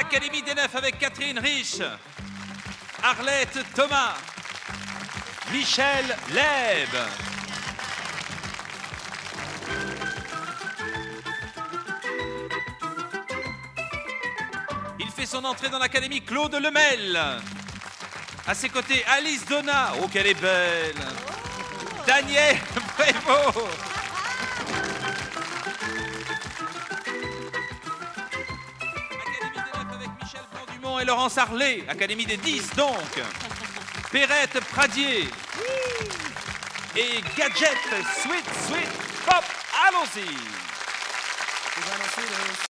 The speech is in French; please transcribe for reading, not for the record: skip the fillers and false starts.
Académie des Neufs avec Catherine Rich, Arlette Thomas, Michel Leb. Il fait son entrée dans l'académie Claude Lemel. À ses côtés, Alice Donna. Oh, qu'elle est belle. Daniel Prévost. Académie des Neufs avec Michel Blanc-Dumont et Laurence Harlet. Académie des 10, donc. Perrette Pradier. Et Gadget Sweet Pop. Allons-y.